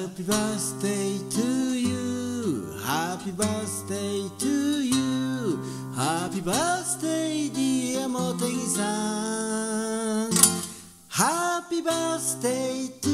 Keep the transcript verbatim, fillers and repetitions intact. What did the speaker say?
Happy birthday to you Happy birthday to you Happy birthday dear 茂手木さん Happy birthday to